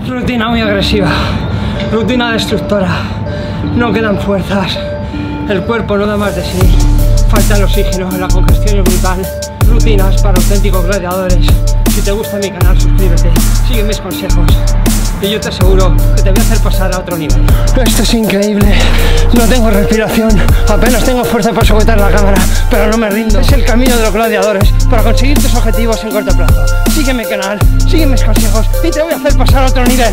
Rutina muy agresiva, rutina destructora, no quedan fuerzas, el cuerpo no da más de sí, falta el oxígeno, la congestión es brutal, rutinas para auténticos gladiadores. Si te gusta mi canal, suscríbete, sigue mis consejos y yo te aseguro que te voy a hacer pasar a otro nivel. Esto es increíble, no tengo respiración, apenas tengo fuerza para sujetar la cámara, pero no me rindo. Es el camino de los gladiadores para conseguir tus objetivos en corto plazo. Sigue mi canal, sigue mis consejos y te voy a hacer pasar a otro nivel.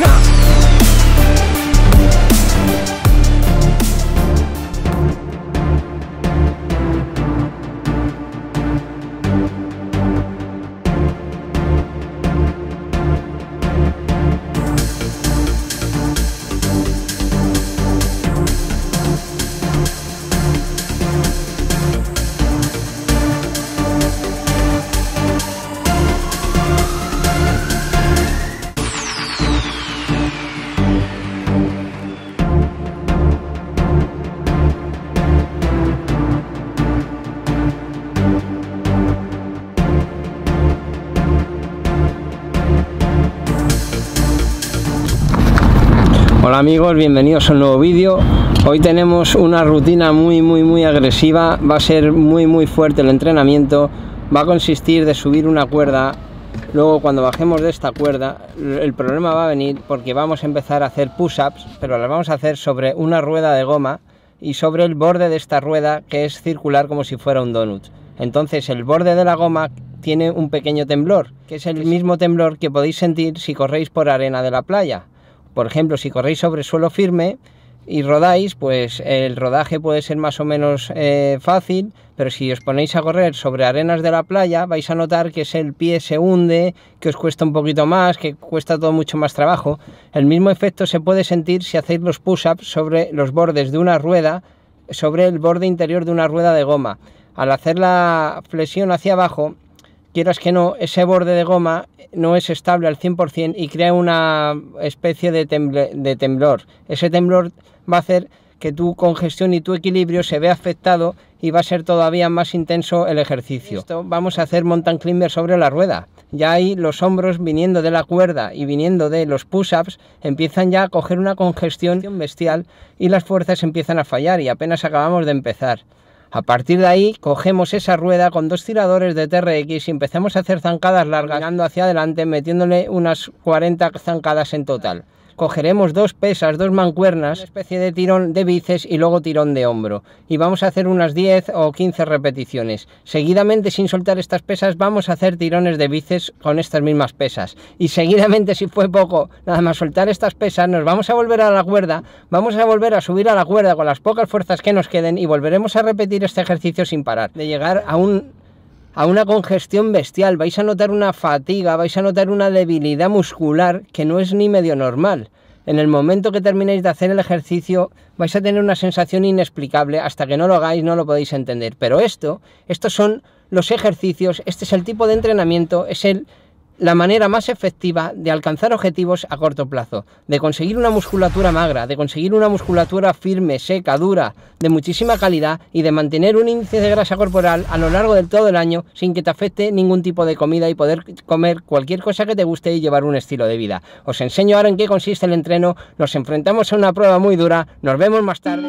Hola amigos, bienvenidos a un nuevo vídeo. Hoy tenemos una rutina muy agresiva. Va a ser muy fuerte el entrenamiento. Va a consistir de subir una cuerda. Luego cuando bajemos de esta cuerda, el problema va a venir porque vamos a empezar a hacer push-ups, pero las vamos a hacer sobre una rueda de goma y sobre el borde de esta rueda, que es circular como si fuera un donut. Entonces el borde de la goma tiene un pequeño temblor, que es el mismo temblor que podéis sentir si corréis por arena de la playa. Por ejemplo, si corréis sobre suelo firme y rodáis, pues el rodaje puede ser más o menos fácil, pero si os ponéis a correr sobre arenas de la playa, vais a notar que el pie se hunde, que os cuesta un poquito más, que cuesta todo mucho más trabajo. El mismo efecto se puede sentir si hacéis los push-ups sobre los bordes de una rueda, sobre el borde interior de una rueda de goma. Al hacer la flexión hacia abajo, quieras que no, ese borde de goma no es estable al 100% y crea una especie de temblor. Ese temblor va a hacer que tu congestión y tu equilibrio se vea afectado y va a ser todavía más intenso el ejercicio. Esto vamos a hacer mountain climber sobre la rueda. Ya ahí los hombros, viniendo de la cuerda y viniendo de los push-ups, empiezan ya a coger una congestión bestial y las fuerzas empiezan a fallar y apenas acabamos de empezar. A partir de ahí cogemos esa rueda con dos tiradores de TRX y empezamos a hacer zancadas largas, mirando hacia adelante, metiéndole unas 40 zancadas en total. Cogeremos dos pesas, dos mancuernas, una especie de tirón de bíceps y luego tirón de hombro. Y vamos a hacer unas 10 o 15 repeticiones. Seguidamente, sin soltar estas pesas, vamos a hacer tirones de bíceps con estas mismas pesas. Y seguidamente, si fue poco, nada más soltar estas pesas, nos vamos a volver a la cuerda, vamos a volver a subir a la cuerda con las pocas fuerzas que nos queden y volveremos a repetir este ejercicio sin parar. De llegar a una congestión bestial, vais a notar una fatiga, vais a notar una debilidad muscular que no es ni medio normal. En el momento que terminéis de hacer el ejercicio vais a tener una sensación inexplicable, hasta que no lo hagáis no lo podéis entender. Pero estos son los ejercicios, este es el tipo de entrenamiento, es la manera más efectiva de alcanzar objetivos a corto plazo, de conseguir una musculatura magra, de conseguir una musculatura firme, seca, dura, de muchísima calidad y de mantener un índice de grasa corporal a lo largo de todo el año sin que te afecte ningún tipo de comida y poder comer cualquier cosa que te guste y llevar un estilo de vida. Os enseño ahora en qué consiste el entreno, nos enfrentamos a una prueba muy dura, nos vemos más tarde.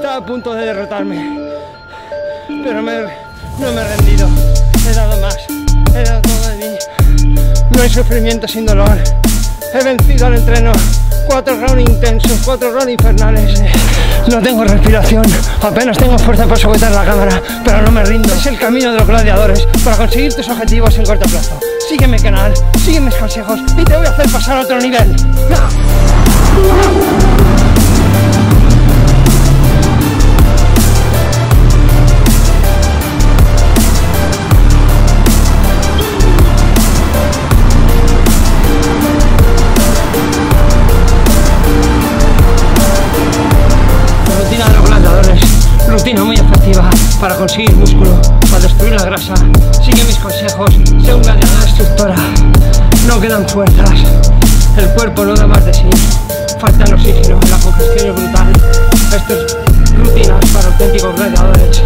Estaba a punto de derrotarme, pero no me he rendido. He dado más, he dado todo de mí. No hay sufrimiento sin dolor. He vencido al entreno. 4 rounds intensos, 4 rounds infernales. No tengo respiración, apenas tengo fuerza para sujetar la cámara, pero no me rindo. Es el camino de los gladiadores para conseguir tus objetivos en corto plazo. Sigue mi canal, sigue mis consejos y te voy a hacer pasar a otro nivel. Rutina muy efectiva para conseguir músculo, para destruir la grasa. Sigue mis consejos, sé un gladiador destructora. No quedan fuerzas, el cuerpo no da más de sí, falta el oxígeno, la congestión es brutal. Estas rutinas para auténticos gladiadores.